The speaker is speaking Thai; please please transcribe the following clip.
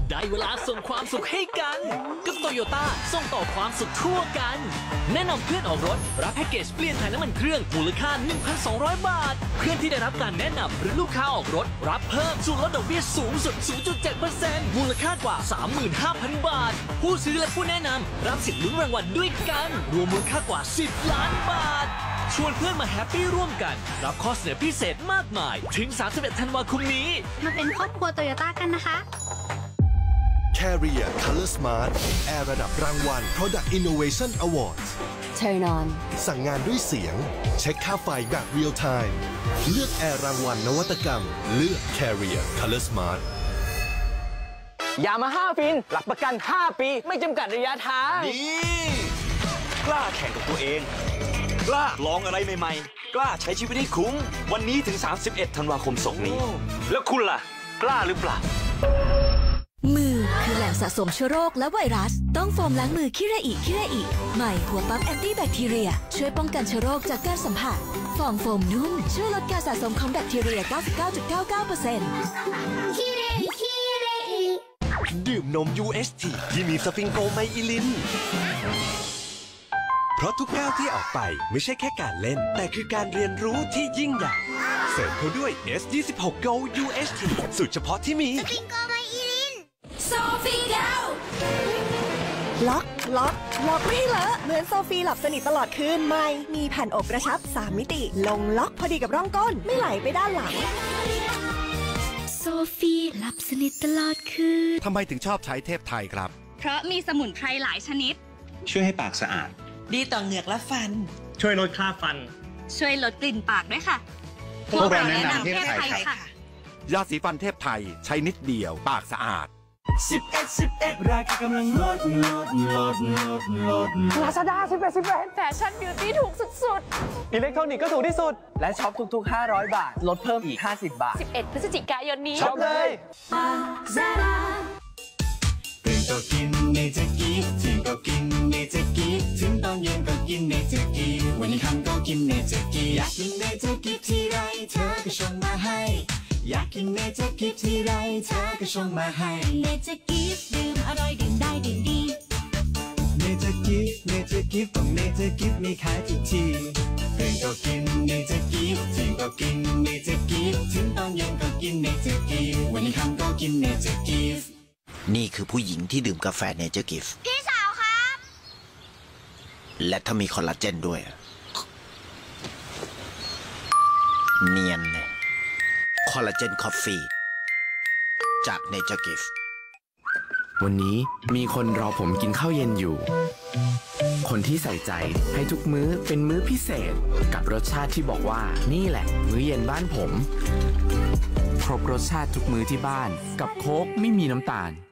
ได้เวลาส่งความสุขให้กันกับโตโยต้าส่งต่อความสุขทั่วกันแนะนำเพื่อนออกรถรับแพ็กเกจเปลี่ยนถ่ายน้ำมันเครื่องมูลค่า 1,200 บาทเพื่อนที่ได้รับการแนะนำหรือลูกค้าออกรถรับเพิ่มส่วนลดดอกเบี้ยสูงสุด 0.7% มูลค่ากว่า 35,000 บาทผู้ซื้อและผู้แนะนำรับสิทธิ์ลุ้นรางวัลด้วยกันรวมมูลค่ากว่า10 ล้านบาทชวนเพื่อนมาแฮปปี้ร่วมกันรับข้อเสนอพิเศษมากมายถึง 31 ธันวาคมนี้มาเป็นครอบครัวโตโยต้ากันนะคะ Carrier Color Smart แอร์ระดับรางวัล Product Innovation Awards Turn on สั่งงานด้วยเสียงเช็คค่าไฟแบบ Real Time เลือกแอร์รางวัลนวัตกรรมเลือก Carrier Color Smart ยามาฮ่าฟินหลักประกัน 5 ปีไม่จำกัดระยะทางนี่กล้าแข่งกับตัวเองกล้าลองอะไรใหม่ๆกล้าใช้ชีวิตให้คุ้มวันนี้ถึง 31 ธันวาคมศกนี้แล้วคุณล่ะกล้าหรือเปล่ามือคือแหล่งสะสมเชื้อโรคและไวรัสต้องโฟมล้างมือคิเรอิใหม่หัวปั๊มแอนตี้แบคทีเรียช่วยป้องกันเชื้อโรคจากการสัมผัสฟองโฟมนุ่มช่วยลดการสะสมของแบคทีเรีย 99.99% ดื่มนม UHT ที่มีสฟิงโกไมอิลินเพราะทุกก้าวที่ออกไปไม่ใช่แค่การเล่นแต่คือการเรียนรู้ที่ยิ่งใหญ่เสริมเขาด้วย S26 Go UHT สูตรเฉพาะที่มีสปริงโกไมอิลินโซฟีเดลล็อกไม่ให้เลอะเหมือนโซฟีหลับสนิทตลอดคืนใหม่มีแผ่นอบกระชับ3 มิติลงล็อกพอดีกับร่องก้นไม่ไหลไปด้านหลังโซฟีหลับสนิทตลอดคืนทำไมถึงชอบใช้เทพไทยครับเพราะมีสมุนไพรหลายชนิดช่วยให้ปากสะอาดดีต่อเหงือกและฟันช่วยลดคราบฟันช่วยลดกลิ่นปากด้วยค่ะพวกเราแนะนำเทพไทยค่ะยาสีฟันเทพไทยใช้นิดเดียวปากสะอาด 11ราคากำลังลด Lazada 11แฟชั่นบิวตี้ถูกสุดๆอิเล็กทรอนิกส์ก็ถูกที่สุดและช็อปทุกๆ500 บาทลดเพิ่มอีก50 บาท 11 พฤศจิกายนนี้ช็อปเลยตื่นก็กินเนเจอร์กีถึงก็กินเนเจอร์กีถึงตอนเย็นก็กินเนเจอร์กีวันนี้ค่ำก็กินเนเจอร์กีอยากกินเนเจอร์กีทีไรเธอก็ชงมาให้อยากกินเนเจอร์กีทีไรเธอก็ชงมาให้เนเจอร์กีดื่มอร่อยดื่มได้ดื่มดีเนเจอร์กีต้องเนเจอร์กีมีขายทุกที่ตื่นก็กินเนเจอร์กีถึงก็กินเนเจอร์กีถึงตอนเย็นก็กินเนเจอร์กีวันนี้ค่ำก็กินเนเจอร์กีนี่คือผู้หญิงที่ดื่มกาแฟเนเจอร์กิฟต์พี่สาวครับและถ้ามีคอลลาเจนด้วยเนียนเลยคอลลาเจนคอฟฟี่จากเนเจอร์กิฟต์วันนี้มีคนรอผมกินข้าวเย็นอยู่คนที่ใส่ใจให้ทุกมื้อเป็นมื้อพิเศษกับรสชาติที่บอกว่านี่แหละมื้อเย็นบ้านผมครบรสชาติทุกมื้อที่บ้านกับโค้กไม่มีน้ำตาล